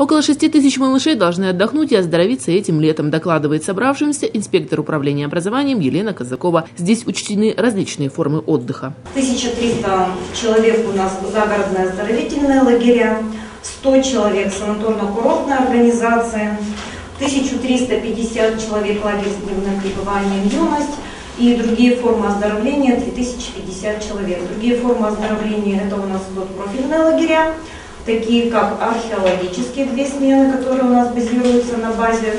Около 6 тысяч малышей должны отдохнуть и оздоровиться этим летом, докладывает собравшимся инспектор управления образованием Елена Казакова. Здесь учтены различные формы отдыха. 1300 человек у нас загородные оздоровительные лагеря, 100 человек санаторно-курортная организация, 1350 человек лагерь с дневным пребыванием «Юность» и другие формы оздоровления 3050 человек. Другие формы оздоровления — это у нас идут профильные лагеря, такие как археологические 2 смены, которые у нас базируются на базе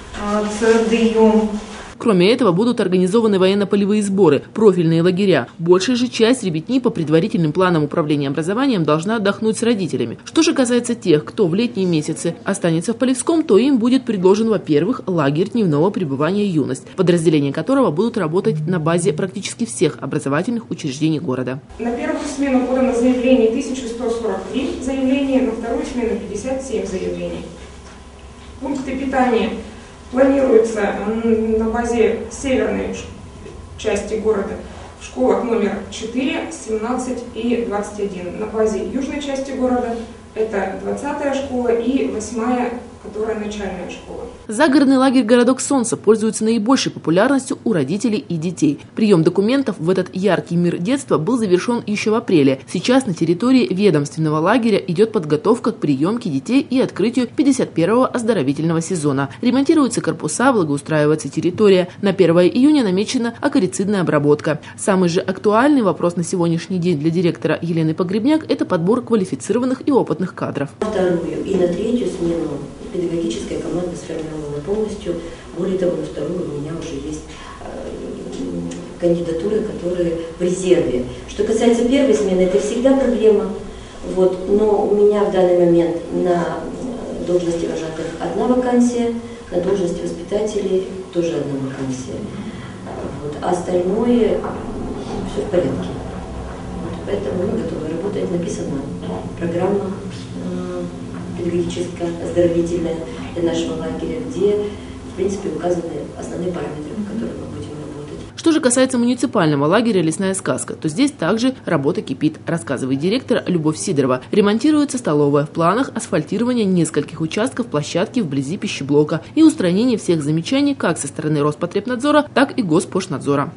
ЦРД-ЮМ. Кроме этого, будут организованы военно-полевые сборы, профильные лагеря. Большая же часть ребятни по предварительным планам управления образованием должна отдохнуть с родителями. Что же касается тех, кто в летние месяцы останется в Полевском, то им будет предложен, во-первых, лагерь дневного пребывания «Юность», подразделения которого будут работать на базе практически всех образовательных учреждений города. На первую смену подано заявлений 1143 заявлений, на вторую смену 57 заявлений. Пункты питания планируется на базе северной части города в школах номер 4, 17 и 21. На базе южной части города это 20-я школа и 8-я, которая начальная школа. Загородный лагерь «Городок Солнца» пользуется наибольшей популярностью у родителей и детей. Прием документов в этот яркий мир детства был завершен еще в апреле. Сейчас на территории ведомственного лагеря идет подготовка к приемке детей и открытию 51-го оздоровительного сезона. Ремонтируются корпуса, благоустраивается территория. На 1 июня намечена акарицидная обработка. Самый же актуальный вопрос на сегодняшний день для директора Елены Погребняк – это подбор квалифицированных и опытных кадров. На вторую и на третью смену педагогическая команда сформирована полностью. Более того, на вторую у меня уже есть кандидатуры, которые в резерве. Что касается первой смены, это всегда проблема. Но у меня в данный момент на должности вожатых 1 вакансия, на должности воспитателей тоже 1 вакансия. А остальное все в порядке. Поэтому мы готовы работать. Написана программа педагогическая, оздоровительная для нашего лагеря, где, в принципе, указаны основные параметры, по которым мы будем работать. Что же касается муниципального лагеря «Лесная сказка», то здесь также работа кипит, рассказывает директор Любовь Сидорова. Ремонтируется столовая, в планах асфальтирование нескольких участков площадки вблизи пищеблока и устранение всех замечаний как со стороны Роспотребнадзора, так и Госпошнадзора.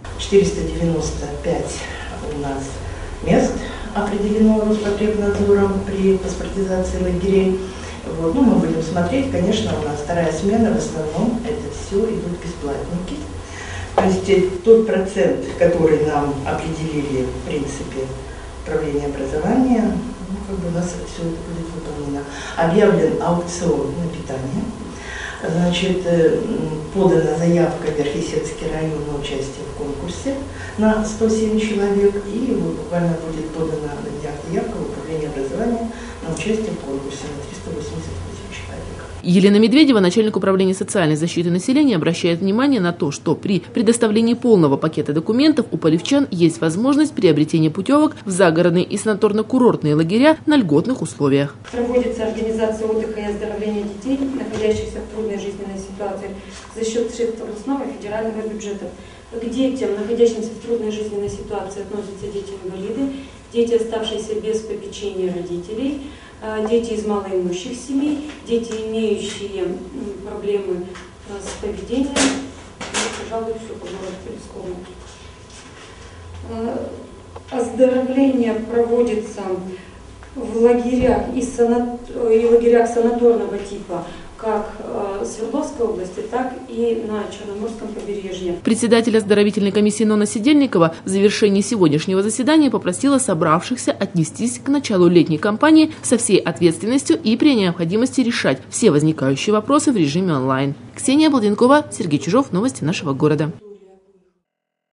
495 у нас мест определено Роспотребнадзором при паспортизации лагерей. Мы будем смотреть, конечно, у нас 2-я смена, в основном это все идут бесплатники. То есть тот процент, который нам определили в принципе управление образования, у нас все это будет выполнено. Объявлен аукцион на питание. Подана заявка в Верхесецкий район на участие в конкурсе на 107 человек, и буквально будет подана заявка в управление образования на участие в конкурсе на 388 человек. Елена Медведева, начальник управления социальной защиты населения, обращает внимание на то, что при предоставлении полного пакета документов у полевчан есть возможность приобретения путевок в загородные и санаторно-курортные лагеря на льготных условиях. Проводится организация отдыха и оздоровления детей, находящихся в трудной жизненной ситуации, за счет средств областного и федерального бюджета. К детям, находящимся в трудной жизненной ситуации, относятся дети-инвалиды, дети, оставшиеся без попечения родителей, дети из малоимущих семей, дети, имеющие проблемы с поведением. Пожалуй, все по городу Полевскому. Оздоровление проводится в лагерях и лагерях санаторного типа, как в Свердловской области, так и на Черноморском побережье. Председатель оздоровительной комиссии Нона Сидельникова в завершении сегодняшнего заседания попросила собравшихся отнестись к началу летней кампании со всей ответственностью и при необходимости решать все возникающие вопросы в режиме онлайн. Ксения Балденкова, Сергей Чужов. Новости нашего города.